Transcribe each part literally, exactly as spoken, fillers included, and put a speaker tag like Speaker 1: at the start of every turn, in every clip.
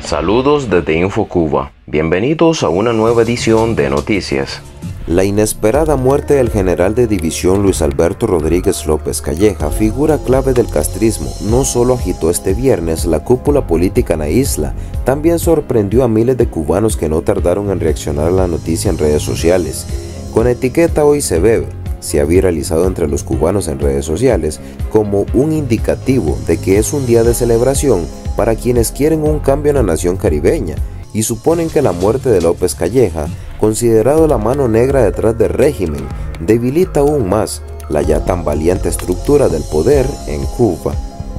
Speaker 1: Saludos desde InfoCuba. Bienvenidos a una nueva edición de Noticias.
Speaker 2: La inesperada muerte del general de división Luis Alberto Rodríguez López Calleja, figura clave del castrismo, no solo agitó este viernes la cúpula política en la isla, también sorprendió a miles de cubanos que no tardaron en reaccionar a la noticia en redes sociales. Con etiqueta Hoy se bebe, se ha viralizado entre los cubanos en redes sociales como un indicativo de que es un día de celebración para quienes quieren un cambio en la nación caribeña y suponen que la muerte de López Calleja, considerado la mano negra detrás del régimen, debilita aún más la ya tan valiente estructura del poder en Cuba.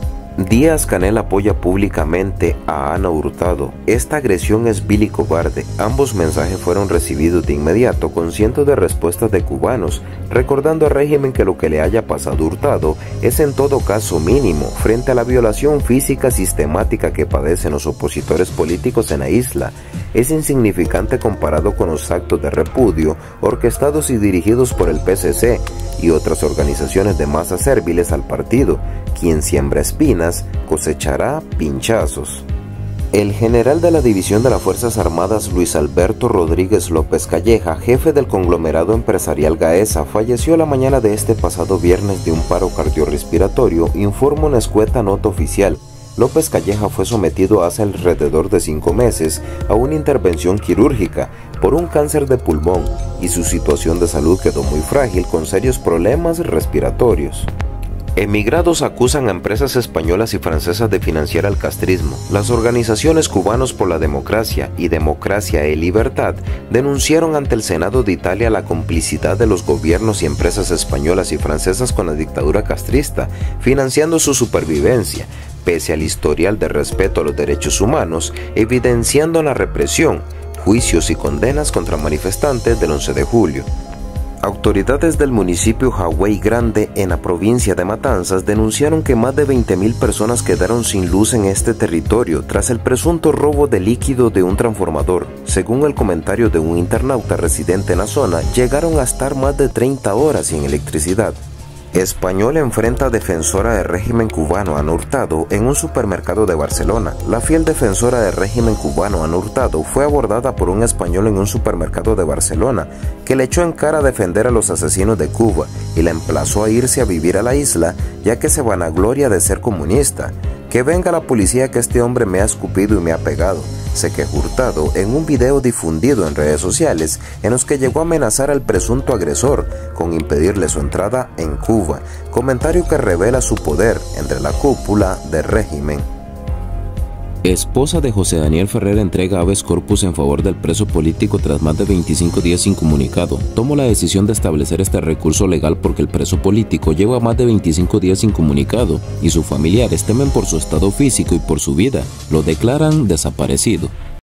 Speaker 2: Díaz-Canel apoya públicamente a Ana Hurtado. Esta agresión es vil y cobarde. Ambos mensajes fueron recibidos de inmediato con cientos de respuestas de cubanos, recordando al régimen que lo que le haya pasado a Hurtado es en todo caso mínimo frente a la violación física sistemática que padecen los opositores políticos en la isla. Es insignificante comparado con los actos de repudio orquestados y dirigidos por el P C C y otras organizaciones de masas sérviles al partido. Quien siembra espinas cosechará pinchazos. El general de la División de las Fuerzas Armadas Luis Alberto Rodríguez López Calleja, jefe del conglomerado empresarial Gaesa, falleció la mañana de este pasado viernes de un paro cardiorrespiratorio, informa una escueta nota oficial. López Calleja fue sometido hace alrededor de cinco meses a una intervención quirúrgica por un cáncer de pulmón y su situación de salud quedó muy frágil con serios problemas respiratorios. Emigrados acusan a empresas españolas y francesas de financiar al castrismo. Las organizaciones Cubanos por la Democracia y Democracia e Libertad denunciaron ante el Senado de Italia la complicidad de los gobiernos y empresas españolas y francesas con la dictadura castrista, financiando su supervivencia, pese al historial de respeto a los derechos humanos, evidenciando la represión, juicios y condenas contra manifestantes del once de julio. Autoridades del municipio Hawái Grande, en la provincia de Matanzas, denunciaron que más de veinte mil personas quedaron sin luz en este territorio tras el presunto robo de líquido de un transformador. Según el comentario de un internauta residente en la zona, llegaron a estar más de treinta horas sin electricidad. Español enfrenta a defensora del régimen cubano Ana Hurtado en un supermercado de Barcelona. La fiel defensora del régimen cubano Ana Hurtado fue abordada por un español en un supermercado de Barcelona, que le echó en cara a defender a los asesinos de Cuba y la emplazó a irse a vivir a la isla, ya que se vanagloria de ser comunista. Que venga la policía, que este hombre me ha escupido y me ha pegado, se quejó Hurtado en un video difundido en redes sociales en los que llegó a amenazar al presunto agresor con impedirle su entrada en Cuba, comentario que revela su poder entre la cúpula del régimen.
Speaker 3: Esposa de José Daniel Ferrer entrega habeas corpus en favor del preso político tras más de veinticinco días incomunicado. Tomo la decisión de establecer este recurso legal porque el preso político lleva más de veinticinco días incomunicado y sus familiares temen por su estado físico y por su vida. Lo declaran desaparecido.